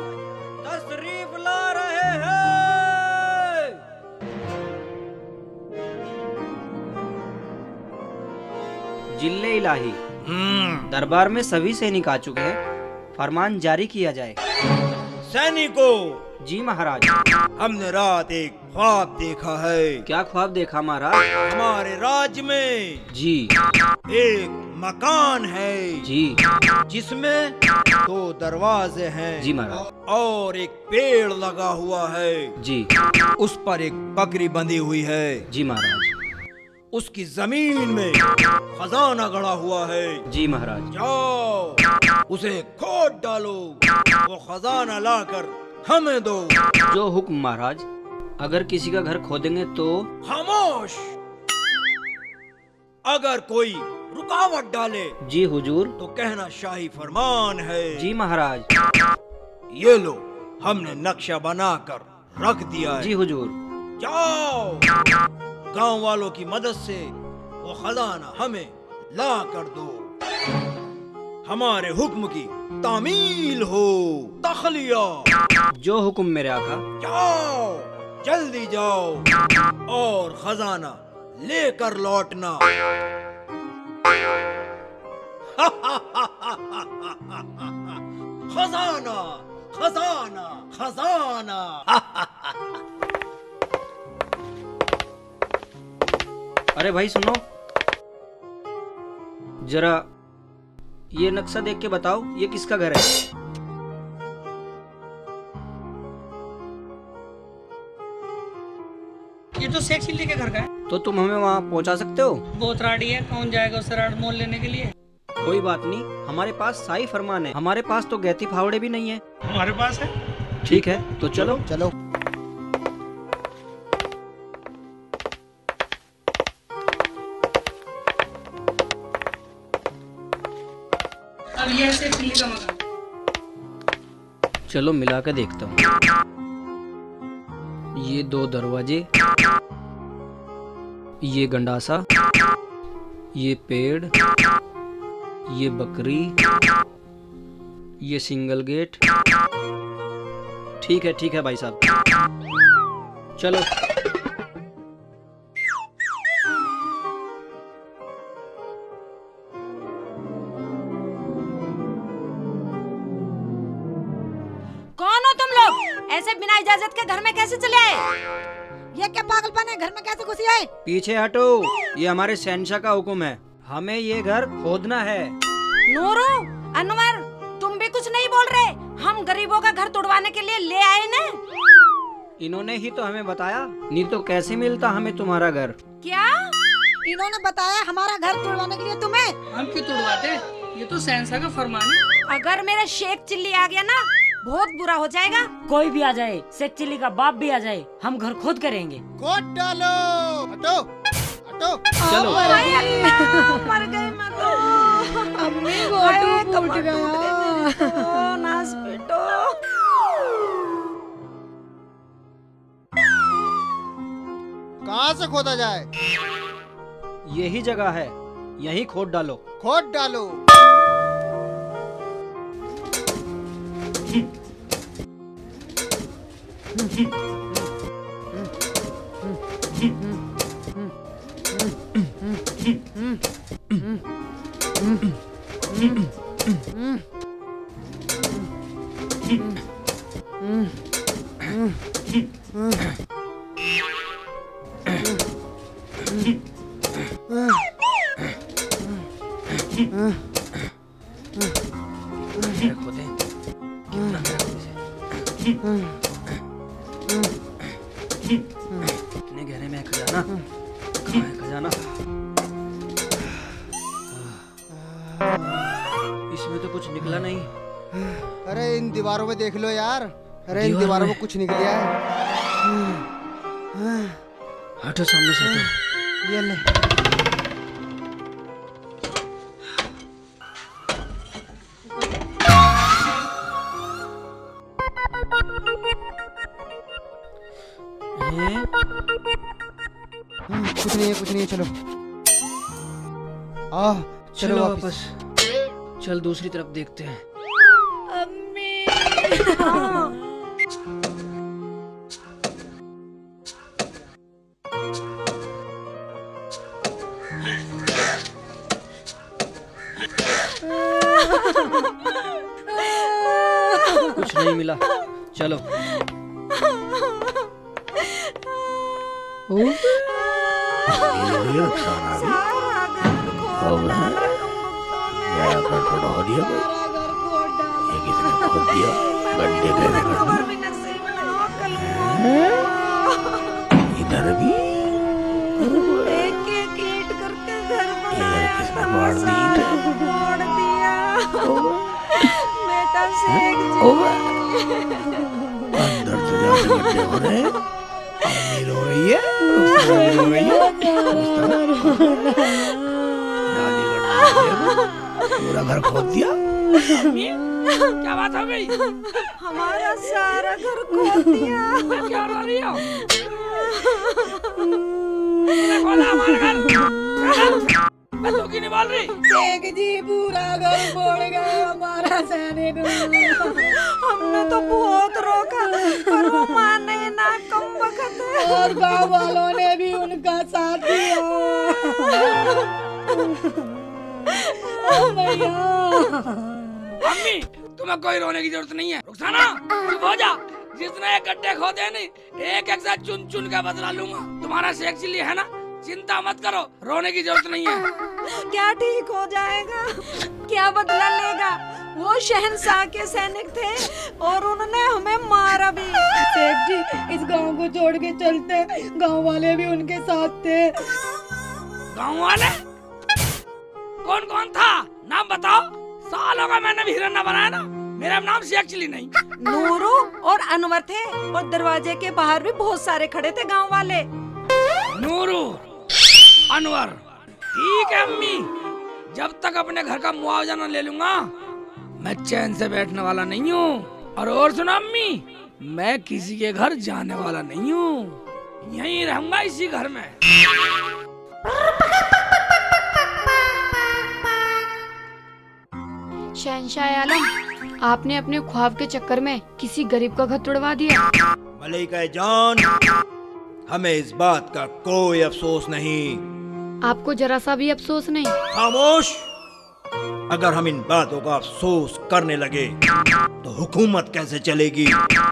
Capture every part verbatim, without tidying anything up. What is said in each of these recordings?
तशरीफ ला रहे हैं। जिल्ले इलाही दरबार में सभी सैनिक आ चुके हैं, फरमान जारी किया जाए। सैनिकों। जी महाराज। हमने रात एक ख्वाब देखा है। क्या ख्वाब देखा महाराज? हमारे राज्य में जी एक मकान है जी, जिसमें दो दरवाजे हैं जी महाराज, और एक पेड़ लगा हुआ है जी, उस पर एक बकरी बंधी हुई है जी महाराज, उसकी जमीन में खजाना गड़ा हुआ है। जी महाराज। जाओ उसे खोद डालो, वो खजाना लाकर हमें दो। जो हुक्म महाराज। अगर किसी का घर खोदेंगे तो? खामोश। अगर कोई रुकावट डाले जी हुजूर। तो कहना शाही फरमान है। जी महाराज। ये लो, हमने नक्शा बनाकर रख दिया है। जी हुजूर। जाओ गांव वालों की मदद से वो खजाना हमें ला कर दो। हमारे हुक्म की तामील हो। तखलिया। जो हुक्म मेरे आका। जाओ जल्दी जाओ और खजाना लेकर लौटना। खजाना खजाना खजाना। अरे भाई सुनो जरा, ये नक्शा देख के बताओ ये किसका घर है? ये तो शेख चिल्ली के घर का है। तो तुम हमें वहाँ पहुँचा सकते हो? बहुत राड़ी है, कौन जाएगा उस राड मोल लेने के लिए? कोई बात नहीं, हमारे पास शाही फरमान है। हमारे पास तो गैती फावड़े भी नहीं है। हमारे पास है। ठीक है तो चलो चलो। अब ये है शेख चिल्ली का मकान। चलो मिला के देखता हूँ। ये दो दरवाजे, ये गंडासा, ये पेड़, ये बकरी, ये सिंगल गेट। ठीक है ठीक है भाई साहब, चलो। कौन हो तुम लोग? ऐसे बिना इजाजत के घर में कैसे चले आए? ये क्या पागलपन है? घर में कैसे घुसी आए? पीछे हटो, ये हमारे शहंशाह का हुक्म है। हमें ये घर खोदना है। नूरू, अनवर, तुम भी कुछ नहीं बोल रहे। हम गरीबों का घर तोड़वाने के लिए ले आए ना। इन्होंने ही तो हमें बताया, नहीं तो कैसे मिलता हमें तुम्हारा घर। क्या? इन्होंने बताया हमारा घर तोड़वाने के लिए तुम्हें? हम क्यों तोड़वाते? ये तो शहंशाह का फरमान है। अगर मेरा शेख चिल्ली आ गया ना, बहुत बुरा हो जाएगा। कोई भी आ जाए, शेख चिल्ली का बाप भी आ जाए, हम घर खोद करेंगे। खोद डालो। हटो हटो। चलो। मर गए मैं तो। अम्मी गोटू फूट गया। नास बेटो। कहाँ से खोदा जाए? यही जगह है, यही खोद डालो। खोद डालो। खोदे कितना इतने गहरे में है खजाना। कहाँ है खजाना? इसमें तो कुछ निकला नहीं। अरे इन दीवारों में देख लो यार। अरे इन दीवारों में कुछ निकल गया है। हटो सामने से हटो। ये ले। कुछ नहीं है, कुछ नहीं है, चलो। आ, चलो, चलो वापस। वापस। चल दूसरी तरफ देखते हैं। अम्मी। कुछ नहीं मिला, चलो। इधर भी एक एक ईंट करके घर किसने मार दी? फोड़ दिया बेटा शेख जी। अंदर तो जाके गड्ढे हो रहे हैं। अम्मी रो रही है, रुखसाना रो रही है। दादी गड्ढे पूरा घर खोद दिया। क्या बात हो गई? हमारा सारा घर खोद दिया। क्या रो रही हो? खोला हमारा घर। मैं तो की नहीं बोल रही। शेख जी पूरा घर फोड़ गया हमारा सैनिक। हमने तो बहुत रोका पर वो माने ना, कम वक्त और गाँव वालों ने भी उनका साथ दिया। ओ भैया। अम्मी तुम्हें कोई रोने की जरूरत नहीं है। रुखसाना चुप हो जा। जितने एक गड्ढे खोदे नहीं, एक एक साथ चुन चुन के बदला लूंगा। तुम्हारा शेख चिल्ली है ना, चिंता मत करो, रोने की जरूरत नहीं है। क्या ठीक हो जाएगा? क्या बदला लेगा? वो शहंशाह के सैनिक थे और उन्होंने हमें मारा भी। शेख जी इस गांव को छोड़ के चलते, गांव वाले भी उनके साथ थे। गाँव वाले कौन कौन था? नाम बताओ। सालों का मैंने भी हिरन बनाया ना। मेरा नाम शेख चिल्ली नहीं। नूरू और अनवर थे और दरवाजे के बाहर भी बहुत सारे खड़े थे गांव वाले। नूरू, अनवर, ठीक है अम्मी। जब तक अपने घर का मुआवजा न ले लूंगा मैं चैन से बैठने वाला नहीं हूँ। और और सुना अम्मी, मैं किसी के घर जाने वाला नहीं हूँ, यहीं रहूंगा इसी घर में। शहंशाह आलम, आपने अपने ख्वाब के चक्कर में किसी गरीब का घर तोड़वा दिया। मलिका जान, हमें इस बात का कोई अफसोस नहीं। आपको जरा सा भी अफसोस नहीं? खामोश। अगर हम इन बातों का अफसोस करने लगे तो हुकूमत कैसे चलेगी?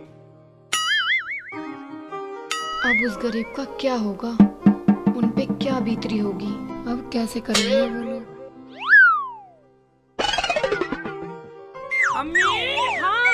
अब उस गरीब का क्या होगा? उन पे क्या बीतरी होगी? अब कैसे करेंगे वो लोग? अम्मी, हाँ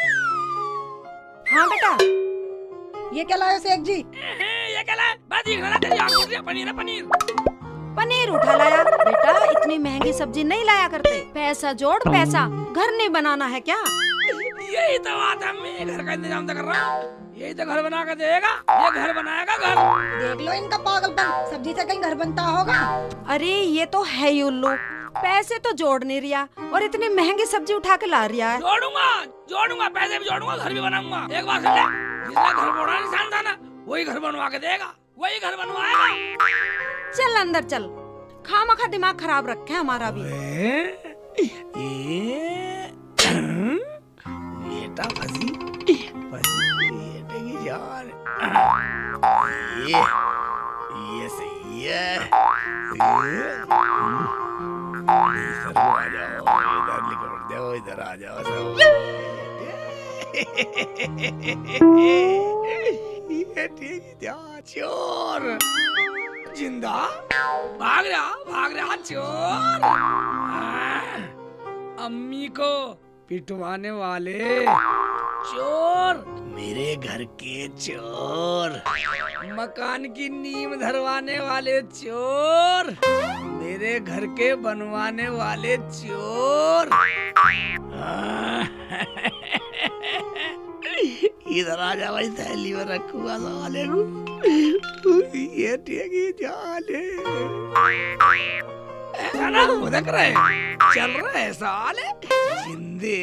हाँ बेटा, ये क्या लाए शेख जी? ये क्या लाया? बाजी खाना तेरी आँख उठ रही है। पनीर है, पनीर। पनीर उठा लाया। बेटा इतनी महंगी सब्जी नहीं लाया करते। पैसा जोड़ पैसा, घर नहीं बनाना है क्या? यही तो बात है अम्मी, घर का इंतजाम तो कर रहा हूँ। यही तो घर बना कर देगा, ये घर बनाएगा घर। देख लो इनका पागलपन, सब्जी से कहीं घर बनता होगा। अरे ये तो है ही उल्लू, पैसे तो जोड़ नहीं रिया और इतनी महंगी सब्जी उठा के ला रिया है। जोड़ूंगा जोड़ूंगा पैसे भी जोड़ूंगा, घर भी बनाऊंगा। एक बार सुन ले, जिसने घर बनाना निशान था ना, वही घर बनवा के देगा, वही घर बनवाएगा। चल अंदर चल, खामखा दिमाग खराब रखे हमारा भी। बेटा फंसी फंसी बेटे की जान। ये ये सही है। इधर आ जाओ, इधर निकल जाओ, इधर आ जाओ सब। ये ठीक है, चोर जिंदा भाग रहा भाग रहा चोर। अम्मी को पिटवाने वाले चोर, मेरे घर के चोर, मकान की नींव धरवाने वाले चोर, मेरे घर के बनवाने वाले चोर। इधर आ जा भाई, थैली में रखूंगा साले को। ये ठेगी जाले ऐसा ना उधक रहे, चल रहे साले जिंदे।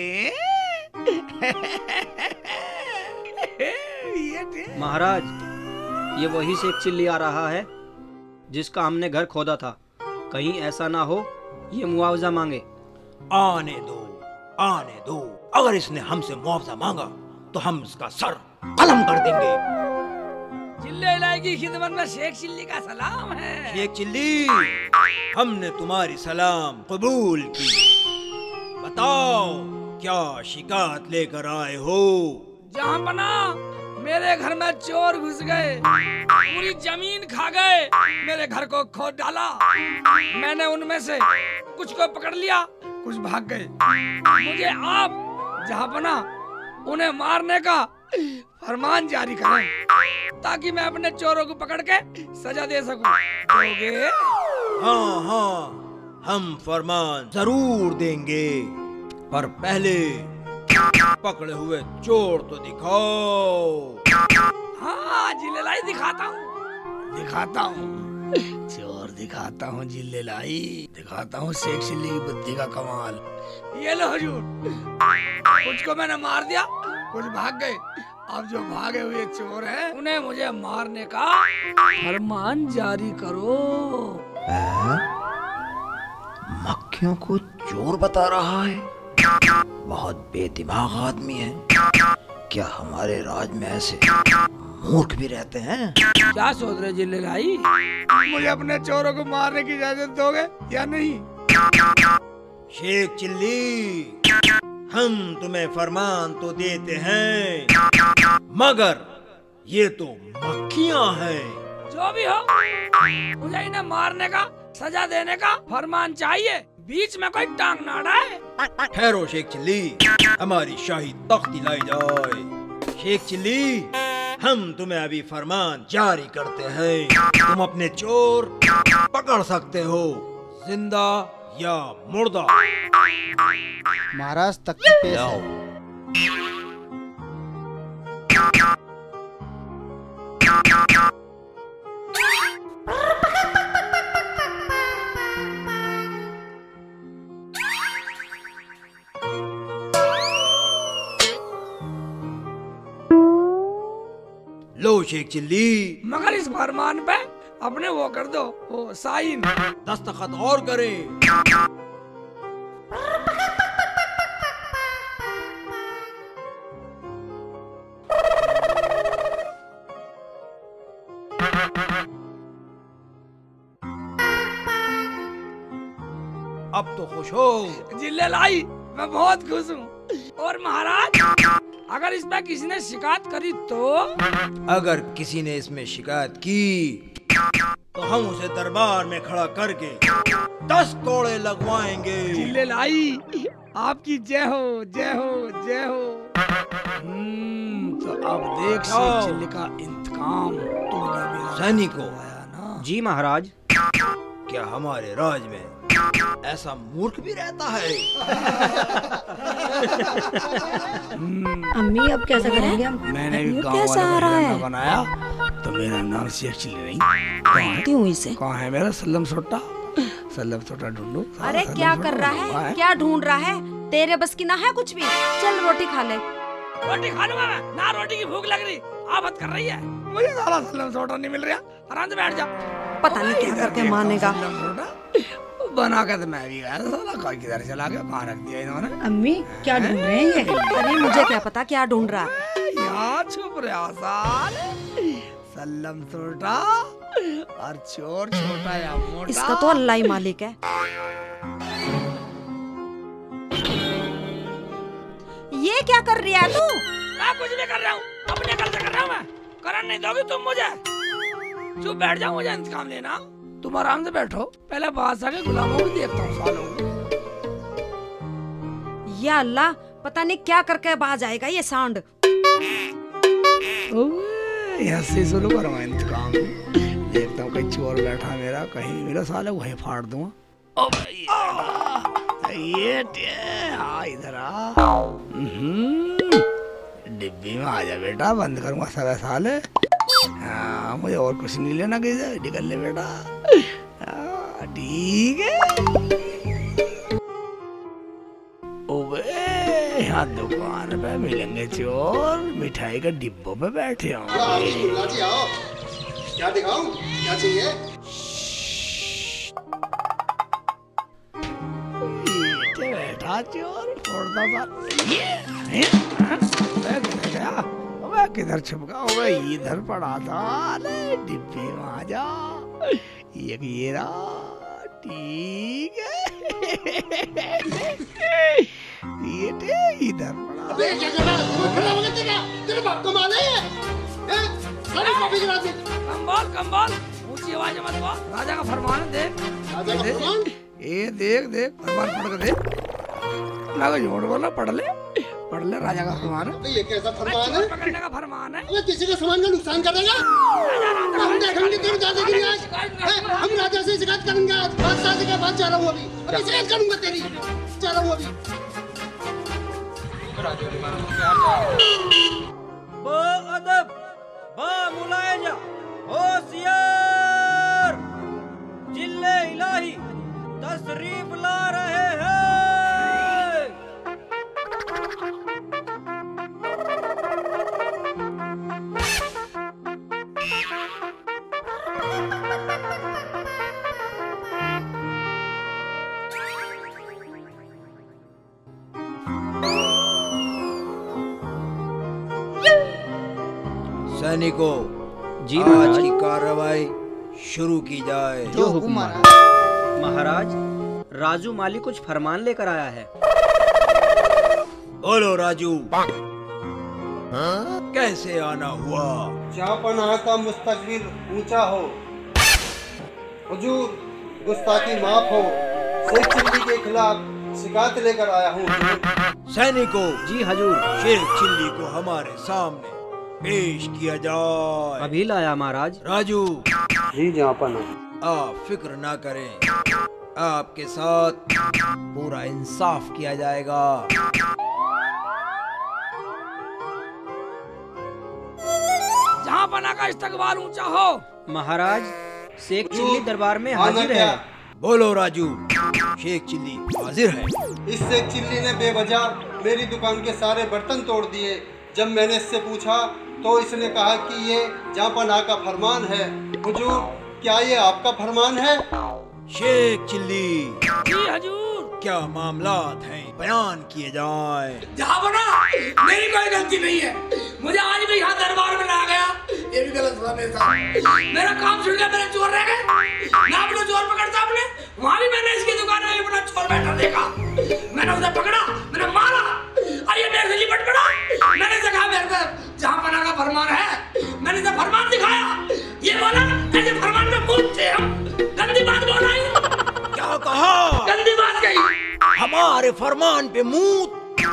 महाराज, ये वही शेख चिल्ली आ रहा है जिसका हमने घर खोदा था। कहीं ऐसा ना हो ये मुआवजा मांगे। आने दो आने दो, अगर इसने हमसे मुआवजा मांगा तो हम इसका सर कलम कर देंगे। चिल्ले इलाही की खिदमत में शेख चिल्ली का सलाम है। शेख चिल्ली, हमने तुम्हारी सलाम कबूल की। बताओ क्या शिकायत लेकर आए हो? जहाँ पना मेरे घर में चोर घुस गए, पूरी जमीन खा गए, मेरे घर को खोद डाला। मैंने उनमें से कुछ को पकड़ लिया, कुछ भाग गए। मुझे आप जहाँ पना उन्हें मारने का फरमान जारी करें ताकि मैं अपने चोरों को पकड़ के सजा दे सकूं। दोगे? हाँ हाँ, हम फरमान जरूर देंगे, पर पहले पकड़े हुए चोर तो दिखाओ। हाँ जिलेलाई दिखाता हूँ, दिखाता हूँ चोर दिखाता हूँ, जिलेलाई दिखाता हूँ शेख चिल्ली की बुद्धि का कमाल। ये लो हुजूर, कुछ को मैंने मार दिया, कुछ भाग गए। अब जो भागे हुए चोर हैं उन्हें मुझे मारने का फरमान जारी करो। मक्खियों को चोर बता रहा है, बहुत बेदिमाग आदमी है। क्या हमारे राज में ऐसे मूर्ख भी रहते हैं? क्या सोच रहे जिलेलाई? मुझे अपने चोरों को मारने की इजाजत दोगे या नहीं? शेख चिल्ली, हम तुम्हें फरमान तो देते हैं, मगर ये तो मक्खियाँ हैं। जो भी हो, मुझे इन्हें मारने का, सजा देने का फरमान चाहिए। बीच में कोई टांग ना अड़ाए। ठहरो शेख चिल्ली, हमारी शाही तख्ती लाई जाए। शेख चिल्ली, हम तुम्हें अभी फरमान जारी करते हैं। तुम अपने चोर पकड़ सकते हो, जिंदा या मुर्दा। महाराज तख्ती पेश है। लो शेख चिल्ली, मगर इस फरमान पे अपने वो कर दो, वो साइन, दस्तखत और करें। अब तो खुश हो? जिलेलाई, मैं बहुत खुश हूँ। और महाराज, अगर इस पे किसी ने शिकायत करी तो? अगर किसी ने इसमें शिकायत की तो हम उसे दरबार में खड़ा करके दस कोड़े लगवाएंगे। जिलेलाई, आपकी जय हो, जय हो, जय हो। हम्म, तो अब देख शेख चिल्ली का इंतकाम। तूने मेरा सैनिकों, आया ना? जी महाराज। क्या हमारे राज में ऐसा मूर्ख भी रहता है? अम्मी अब कैसा करेंगे हम? मैंने भी गाँव कैसा आ रहा वाले है? को बनाया तो मेरा नाम शेख चिल्ली नहीं। क्यों इसे? कहाँ है मेरा सल्लम सोटा? सल्लम सोटा ढूंढो। अरे क्या कर रहा है? क्या ढूंढ रहा है? तेरे बस की ना है कुछ भी? चल रोटी खा ले। रोटी खा लूंगा मैं ना, रोटी की भूख लग रही। आफत कर रही है, मुझे साला सल्लम सोटा नहीं मिल रहा। आराम से बैठ जा। पता नहीं क्या करके मानेगा। बना के तो मैं भी गया, साला कोई किधर चला गया, कहाँ रख दिया इन्होंने। अम्मी क्या ढूंढ रहे हैं ये? अरे मुझे क्या पता क्या ढूंढ रहा है। यहाँ छुप रहा साल सल्लम छोटा और चोर छोटा या मोटा। इसका तो अल्लाह ही मालिक है। ये क्या कर रही है तू? मैं कुछ नहीं कर रहा हूँ, अपने घर से कर रहा हूँ मैं। करन नहीं दोगी तुम मुझे? चुप बैठ जाओ, मुझे इंतकाम लेना। तुम आराम से बैठो, पहले बादशाह के गुलामों को देखता हूँ सालों। या अल्लाह, पता नहीं क्या करके बाज आएगा ये सांड। यहाँ से शुरू करो इंतकाम। देखता हूँ कहीं चोर बैठा मेरा, कहीं भी मिला साले वहीं फाड़ दूंगा। ओ भाई ये आ इधर आ। डिब्बी में आ जा बेटा, बंद करूंगा सब साले। हाँ मुझे और कुछ नहीं लेना, किसी निकल ले बेटा। ठीक है। ओबे यहाँ दुकान पे मिलेंगे चोर, मिठाई के डिब्बों पे बैठे हों। क्या दिखाऊं? क्या चाहिए? बैठा चोर फोड़ता था ये है हाँ? मैं किधर गया मैं किधर छिप गया मैं इधर पड़ा था अरे डिब्बे में आ जा ये ये रहा ठीक है ये इधर पड़ा अबे क्या कर रहा है खड़ा हो गया तेरा तेरे बाप को मार है हैं सारी कॉपी गिरा दे कंबल कंबल ऊंची आवाज मत बोल राजा का फरमान है देख राजा का फरमान ये देख देख फरमान पढ़ के देख ना को झूठ बोला पढ़ ले पढ़ ले राजा का फरमान है ये कैसा फरमान है पकड़ने का फरमान है अबे किसी का सामान का नुकसान करेगा हम देखेंगे तेरे दादागिरी आज हम राजा से शिकायत करेंगे आज बादशाह से क्या बात जा रहा हूँ अभी अभी शिकायत करूंगा तेरी जा रहा हूँ अभी अदब बा मुलायजा होशियार जिले इलाही तशरीफ ला रहे हैं सैनिकों जी आज महाराज। की कार्रवाई शुरू की जाए। जो हुक्म महाराज। महाराज राजू माली कुछ फरमान लेकर आया है। बोलो राजू कैसे आना हुआ? जहाँ पनाह का मुस्तकबिल ऊंचा हो, हुजूर गुस्ताखी माफ हो, शेख चिल्ली के खिलाफ शिकायत लेकर आया हूँ। सैनिकों जी हजूर। शेख चिल्ली को हमारे सामने पेश किया जाए। अभी लाया महाराज। राजू जी जहाँ पनाह। आप फिक्र ना करें, आपके साथ पूरा इंसाफ किया जाएगा। जहाँ पना का इस्तकबाल ऊंचा हो। महाराज शेख चिल्ली दरबार में हाजिर है। बोलो राजू शेख चिल्ली हाजिर है। इस शेख चिल्ली ने बेवजह मेरी दुकान के सारे बर्तन तोड़ दिए। जब मैंने इससे पूछा तो इसने कहा कि ये जहाँ पनाह का फरमान है। हुजूर क्या ये आपका फरमान है? शेख चिल्ली जी हजूर। क्या मामलात हैं बयान किए जाएं। जहाँ बना मेरी कोई गलती नहीं है, मुझे आज भी यहाँ दरबार में ला गया ये भी गलत हुआ मेरे साथ। मेरा काम छूट गया, मेरे चोर रह गए। मैं अपना चोर पकड़ता अपने वहाँ भी मैंने इसकी दुकान में अपना चोर बैठा देखा। मैंने उसे पकड़ा, मैंने मारा और ये मेरे से लिपट पड़ा। मैंने इसे कहा मेरे को जहाँ पना का फरमान है, मैंने इसे फरमान दिखाया। ये बोला ऐसे फरमान में मूर्ख थे हम। गंदी बात बोला ही। क्या कहा? गंदी बात कही। हमारे फरमान पे मूत।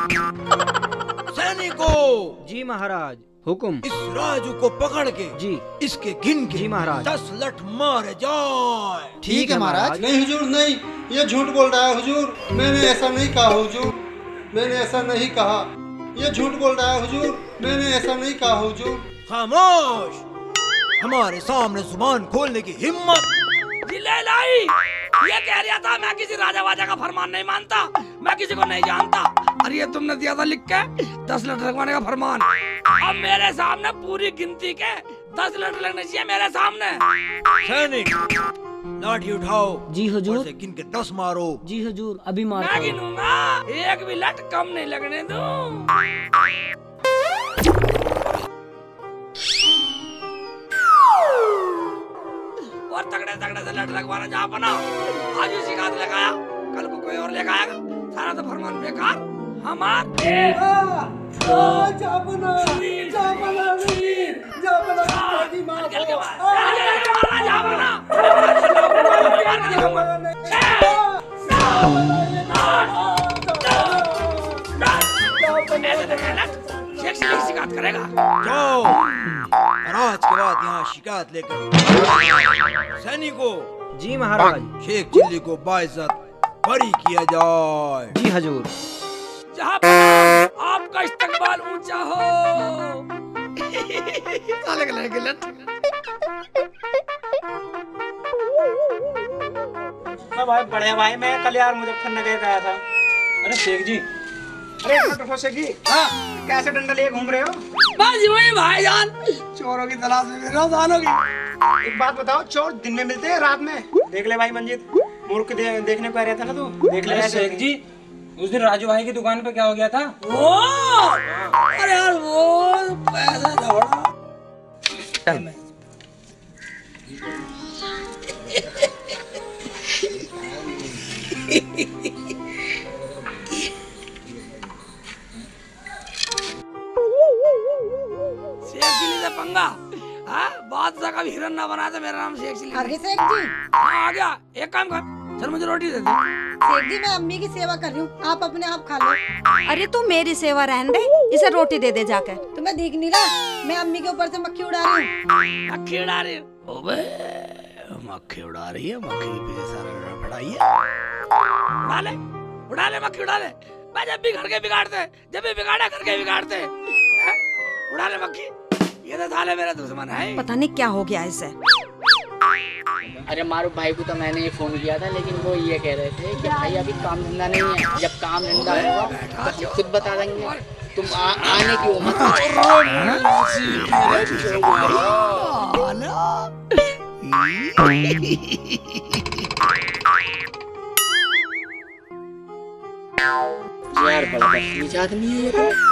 सैनिकों जी महाराज हुक्म। इस राजू को पकड़ के जी इसके घिन के जी महाराज। दस लठ मारे जाए। ठीक है महाराज। नहीं हुजूर नहीं, ये झूठ बोल रहा है हुजूर। मैंने ऐसा नहीं कहा हुजूर, मैंने ऐसा नहीं कहा। ये झूठ बोल रहा है हुजूर, मैंने ऐसा नहीं कहा हुजूर। खामोश, हमारे सामने जुबान खोलने की हिम्मत। जिले लाई ये कह रहा था मैं किसी राजा वाजा का फरमान नहीं मानता, मैं किसी को नहीं जानता। अरे ये तुमने दिया था लिख के दस लठ लगवाने का फरमान। अब मेरे सामने पूरी गिनती के दस लठ लगने चाहिए मेरे सामने। सैनिक लाठी उठाओ। जी हुजूर। और से गिन के दस मारो। जी हुजूर अभी मार मैं गिनूंगा, एक भी लठ कम नहीं लगने दूं। और तगड़े तगड़े से लठ लगवाना जहाँ बना। आज उसी का लगाया, कल को कोई और लेकर आएगा। सारा तो फरमान बेकार। हमार शिकायत करेगा। जाओ और आज के बाद यहाँ शिकायत लेकर। सैनिकों जी महाराज। शेख चिल्ली को बाइज्जत बरी किया जाए। जी हजूर। जहाँ आपका इस्तकबाल ऊंचा हो। साले के लड़के लट। भाई बड़े भाई मैं कल यार मुजफ्फरनगर गया था। अरे शेख जी, अरे शेख जी हाँ कैसे डंडा लिए घूम रहे हो? बस वही भाईजान, चोरों की तलाश में मेरा जान होगी। एक बात बताओ, चोर दिन में मिलते हैं रात में? देख ले भाई मंजीत, मूर्ख दे, देखने को आ रहा था ना तू, देख ले। शेख जी उस दिन राजू भाई की दुकान पे क्या हो गया था? वो अरे यार वो पैसा झगड़ा। चल शेख चिल्ली से पंगा। हाँ बादशाह का भी हिरन ना बना दे, मेरा नाम शेख चिल्ली। अरे सेठ जी। हाँ आ गया, एक काम कर, चल मुझे रोटी दे दे। सेठ जी मैं अम्मी की सेवा कर रही हूँ, आप अपने आप खा लो। अरे तू मेरी सेवा रहने दे, इसे रोटी दे दे जाकर। तुम्हें दिख नहीं रहा मैं अम्मी के ऊपर से मक्खी उड़ा रही हूँ। मक्खी उड़ा रही है? ओबे मक्खी उड़ा रही है, मक्खी के पीछे सारा पढ़ाई है। उड़ा ले, उड़ा ले मक्खी उड़ा ले। मैं जब भी घर के बिगाड़ते, जब भी बिगाड़ा घर के बिगाड़ते हैं? उड़ा ले मक्खी, ये तो साले मेरे दुश्मन है। पता नहीं क्या हो गया इसे। अरे मारूफ भाई को तो मैंने ये फोन किया था, लेकिन वो ये कह रहे थे कि भाई अभी काम धंधा नहीं है, जब काम धंधा होगा तो खुद बता देंगे, तुम आ, आने की उम्र यार बड़ा बदतमीज आदमी है ये तो।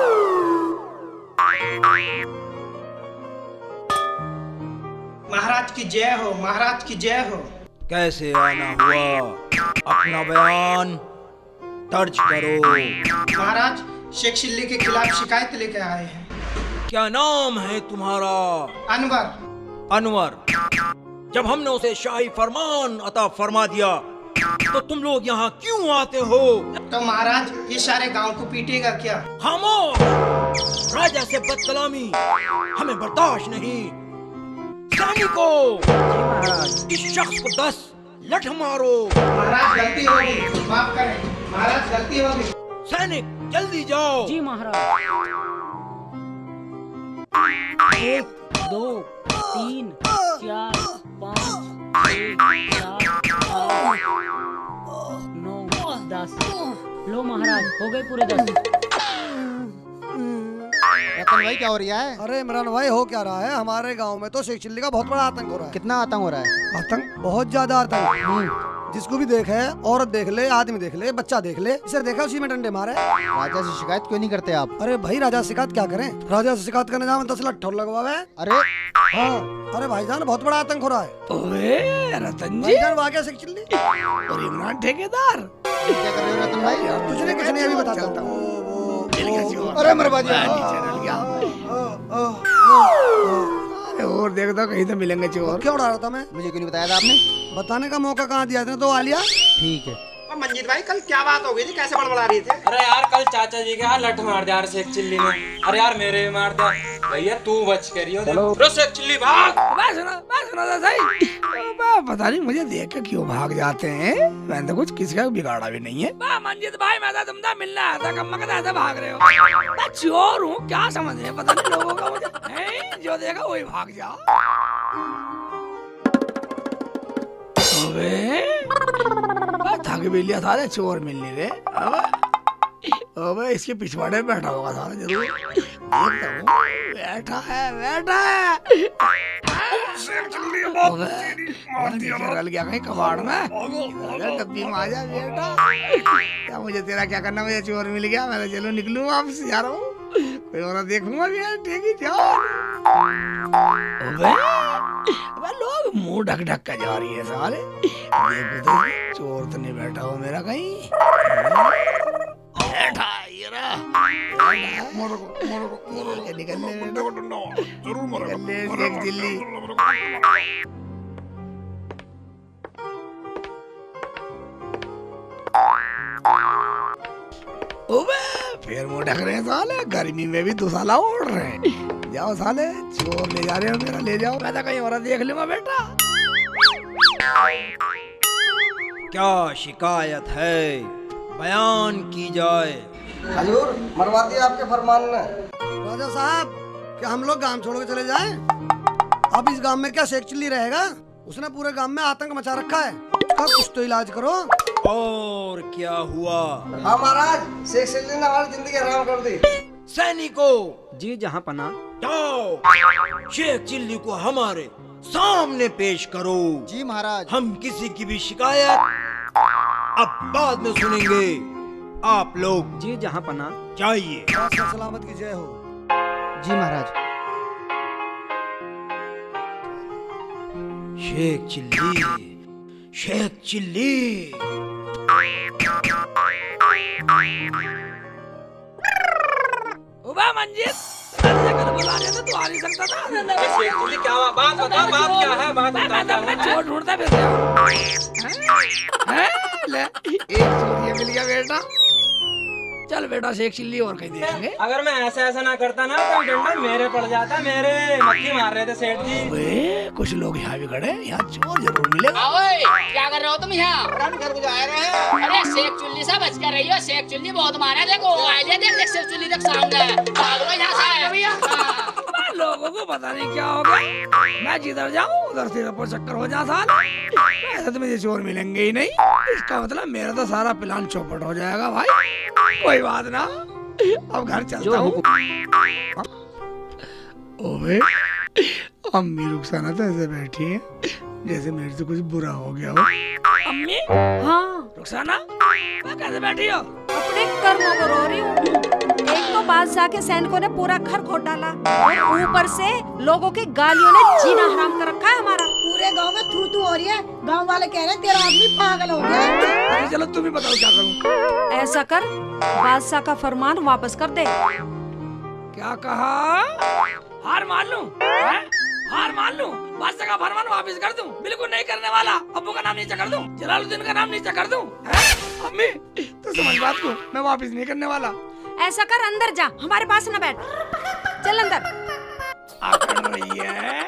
महाराज की जय हो, महाराज की जय हो। कैसे आना हुआ, अपना बयान दर्ज करो। महाराज शेख चिल्ली के खिलाफ शिकायत लेके आए हैं। क्या नाम है तुम्हारा? अनवर। अनवर, जब हमने उसे शाही फरमान अता फरमा दिया तो तुम लोग यहाँ क्यों आते हो? तो महाराज ये सारे गांव को पीटेगा क्या? खामोश, राजा से बदकलामी हमें बर्दाश्त नहीं। सैनिकों, इस शख्स को दस लठ मारो। महाराज गलती होगी, माफ करें। महाराज गलती होगी। सैनिक जल्दी जाओ। जी महाराज। एक दो तीन चार पाँच छः सात आठ नौ दस। लो महाराज हो गए पूरे दस। रतन भाई क्या हो रहा है? अरे इमरान भाई हो क्या रहा है? हमारे गांव में तो शेख चिल्ली का बहुत बड़ा आतंक हो रहा है। कितना आतंक हो रहा है? आतंक बहुत ज्यादा आतंक। जिसको भी देखे, औरत देख ले, आदमी देख ले, बच्चा देख ले, इसे देखा उसी में डंडे मारे। राजा से शिकायत क्यों नहीं करते आप? अरे भाई राजा से शिकायत क्या करें? राजा से शिकायत करने जाओ दस लठ लगवावे। अरे हाँ, अरे भाईजान बहुत बड़ा आतंक हो रहा है। ओए रतन जी, भाईजान वो आ गया शेख चिल्ली और इमरान ठेकेदार। क्या कर रहे हो रतन भाई? कुछ नहीं कुछ नहीं, अभी बताता हूँ। अरे मरवा दिया। अरे और देख दो कहीं तो मिलेंगे चोर। क्या उड़ा रहा था मैं? मुझे क्यों नहीं बताया था आपने? बताने का मौका कहाँ दिया था? तो आ लिया। ठीक है। मंजीत भाई कल क्या बात हो गई थी, कैसे बड़बड़ा रही थे? अरे यार कल चाचा जी के यहाँ लठ मार दिया शेख चिल्ली ने। अरे यार मेरे भी मार दिया। भैया तू बच कर रही हो। शेख चिल्ली भाग। मैं सुना मैं सुना था सही। पता नहीं मुझे देख के क्यों भाग जाते हैं। मैंने तो कुछ किसी का बिगाड़ा भी नहीं है। मंजीत भाई मैं तो तुमसे मिलना आया था, कम कम ऐसे भाग रहे हो। मैं चोर हूँ क्या समझ रहे? पता नहीं लोगों का मुझे जो देखा वही भाग जा। थक भी लिया सारे, चोर मिल नहीं रहे। अबे अबे इसके पिछवाड़े बैठा होगा सारा जरूर। बैठा है बैठा है। निकल गया कहीं कबाड़ में, डब्बी में आ जा बेटा। क्या मुझे तेरा क्या करना, मुझे चोर मिल गया, मैं तो चलो निकलूँ वापस जा रहा हूँ, कोई और देखूंगा भी यार। ठीक ही जाओ। अबे लोग मुंह ढक ढक कर जा रही है सारे। देखो तो चोर तो नहीं बैठा हो मेरा कहीं। बैठा ये रहा। निकल ले निकल ले शेख चिल्ली। ओबे फिर मुंह ढक रहे हैं साले, गर्मी में भी दुसाला ओढ़ रहे हैं। जाओ साले, चोर ले जा रहे हो मेरा, ले जाओ। मैं तो कहीं और देख लूंगा बेटा। क्या शिकायत है? बयान की जाए। हजूर मरवा दिया आपके फरमान ने। राजा साहब क्या हम लोग गांव छोड़ के चले जाएं? अब इस गांव में क्या शेख चिल्ली रहेगा? उसने पूरे गांव में आतंक मचा रखा है। अब कुछ तो इलाज करो। और क्या हुआ? हाँ महाराज, शेख चिल्ली ने हमारी जिंदगी हराम कर दी। सैनिकों, जी जहाँ पना, जाओ शेख चिल्ली को हमारे सामने पेश करो। जी महाराज। हम किसी की भी शिकायत अब बाद में सुनेंगे, आप लोग जी जहाँ पना जाइए। सलामत की जय हो। जी महाराज। शेख चिल्ली, शेख चिल्ली। उबा मंजिल बुलाने तो तू आ नहीं सकता था। शेख चिल्ली क्या हुआ? बात बता, बात क्या है? बात बता। मैं चोर ढूंढता फिर ले एक चोर मिल गया बेटा। चल बेटा शेख चिल्ली और कहीं देखेंगे। अगर मैं ऐसा ऐसा ना करता ना तो डंडा मेरे पड़ जाता। मेरे मक्खी मार रहे थे सेठ जी। ओए कुछ लोग यहाँ भी खड़े, यहाँ चोर जरूर मिलेगा। ओए क्या कर रहे हो तुम यहाँ? घर को जा रहे हैं। अरे शेख चिल्ली से बच कर रही हो, शेख चिल्ली बहुत मारा। देखो आइडिया देख, देख शेख चिल्ली देख सामने। भाग लो यहाँ से भैया। लोगों को पता नहीं क्या हो गया, मैं जिधर जाऊँ उधर से चक्कर हो जाता। ऐसा तो मुझे चोर मिलेंगे ही नहीं। इसका मतलब मेरा तो सारा प्लान चौपट हो जाएगा भाई। कोई बात ना, अब घर चलता हूँ। ओए अम्मी रुखसाना तो ऐसे बैठी है जैसे मेरे से कुछ बुरा हो गया हो। अम्मी? हाँ रुखसाना कैसे बैठी हो? अपने कर्मों को रो रही हूँ। एक तो बादशाह के सैनिकों ने पूरा घर खोद डाला और ऊपर से लोगों की गालियों ने जीना हराम कर रखा है हमारा। पूरे गांव में थू थू हो रही है। गांव वाले कह रहे हैं तेरा आदमी पागल हो गया है। चलो तुम ही बताओ क्या करूं? ऐसा कर, बादशाह का फरमान वापस कर दे। क्या कहा? हार मान लूं? हार मान लूं? बादशाह का फरमान वापस कर दूं? बिल्कुल नहीं करने वाला। अब्बू का नाम नीचे कर दूं? जलालुद्दीन का नाम नीचे कर दूं? अम्मी तो समझ बात को, मैं वापस नहीं करने वाला। ऐसा कर अंदर जा, हमारे पास न बैठ। चल अंदर। आकर रही है।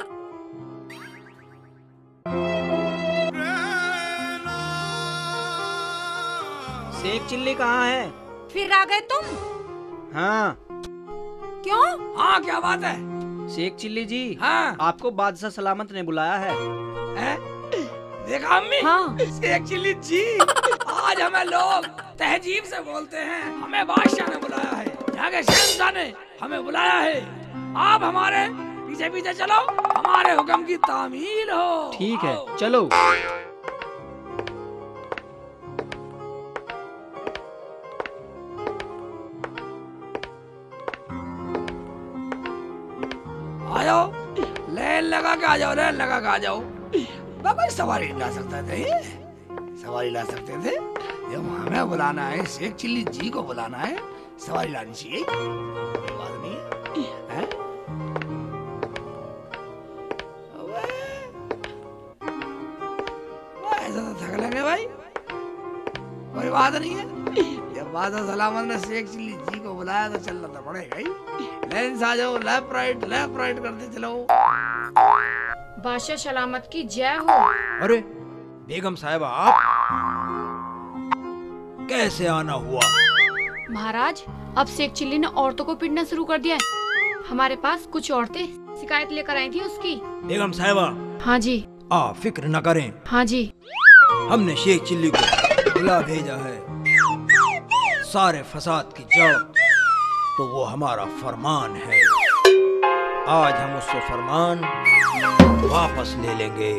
शेख चिल्ली कहाँ है? फिर आ गए तुम? हाँ। क्यों? हाँ क्या बात है? शेख चिल्ली जी, हाँ आपको बादशाह सलामत ने बुलाया है। है? देखा अम्मी? हाँ। शेख चिल्ली जी, आज हमें लोग तहजीब से बोलते हैं। हमें बादशाह ने बुलाया है, यहाँ के शहंशाह ने हमें बुलाया है। आप हमारे पीछे पीछे चलो, हमारे हुक्म की तामील हो। ठीक है चलो। आ जाओ, लाइन लगा के आ जाओ, लाइन लगा के आ जाओ। बाबा सवारी ला सकते थे, सवारी ला सकते थे। जब हमें बुलाना है, शेख चिल्ली जी को बुलाना है, सवारी लानी चाहिए। कोई बात नहीं है, है? ऐसा तो थक लेंगे भाई, कोई बात नहीं है। जब बादशाह सलामत ने शेख चिल्ली जी को बुलाया तो चलना तो पड़ेगा ही। लाइन से आ जाओ, लेफ्ट राइट लेफ्ट राइट करते चलो। बादशाह सलामत की जय हो। अरे बेगम साहिबा, आप कैसे आना हुआ? महाराज अब शेख चिल्ली ने औरतों को पीटना शुरू कर दिया है। हमारे पास कुछ औरतें शिकायत लेकर आई थी उसकी। बेगम साहिबा। हाँ जी। आप फिक्र न करें। हाँ जी। हमने शेख चिल्ली को बुला भेजा है। सारे फसाद की जड़ तो वो हमारा फरमान है। आज हम उससे फरमान वापस ले लेंगे।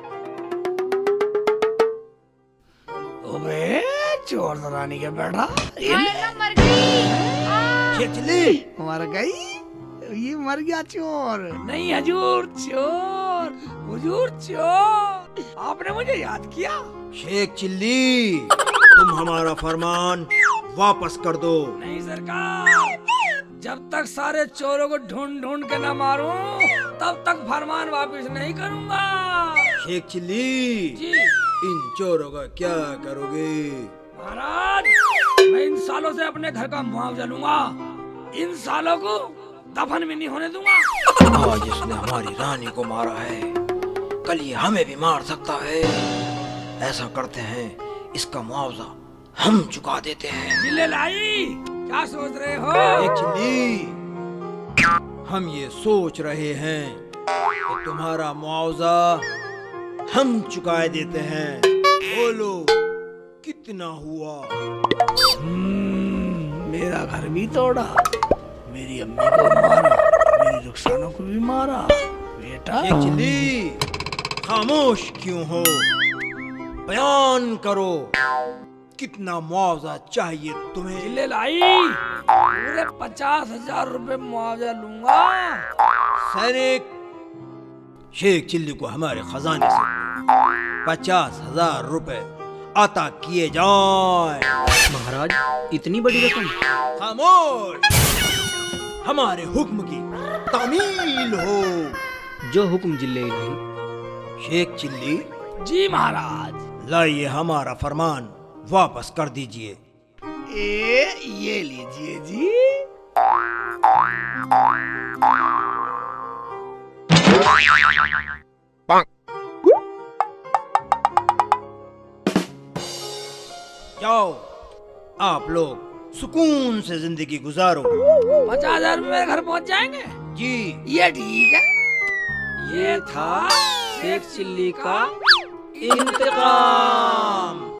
ओबे चोर दरानी के बैठा ये मर गई। शेख चिल्ली मर गई? ये मर गया चोर? नहीं हजूर, चोर हुजूर चोर। आपने मुझे याद किया? शेख चिल्ली, तुम हमारा फरमान वापस कर दो। नहीं सरकार, जब तक सारे चोरों को ढूंढ ढूंढ के न मारूं, तब तक फरमान वापस नहीं करूंगा। शेख चिल्ली जी, इन चोरों का क्या करोगे? महाराज, मैं इन सालों से अपने घर का मुआवजा लूंगा। इन सालों को दफन भी नहीं होने दूंगा। आज इसने हमारी रानी को मारा है, कल ये हमें भी मार सकता है। ऐसा करते हैं, इसका मुआवजा हम चुका देते हैं। जिले लाई, क्या सोच रहे हो? शेख चिल्ली, हम ये सोच रहे हैं कि तुम्हारा मुआवजा हम चुका देते हैं। बोलो कितना हुआ? मेरा घर भी तोड़ा, मेरी अम्मी को मारा, मेरी रुखसानों को भी मारा। बेटा शेख चिल्ली, खामोश क्यों हो? बयान करो, कितना मुआवजा चाहिए तुम्हें? चिल्ले लाई पूरे पचास हजार रुपए मुआवजा लूंगा। सैनिक, शेख चिल्ली को हमारे खजाने से पचास हजार रुपए अता किए जाएं। महाराज इतनी बड़ी रकम? खामोश, हमारे हुक्म की तामील हो। जो हुक्म जिले इलाही। शेख चिल्ली। जी महाराज। लाइए हमारा फरमान वापस कर दीजिए। ए, ये लीजिए जी। जाओ, आप लोग सुकून से जिंदगी गुजारो। पचास हजार रुपये मेरे घर पहुंच जाएंगे? जी ये ठीक है। ये था शेख चिल्ली का इंतकाम।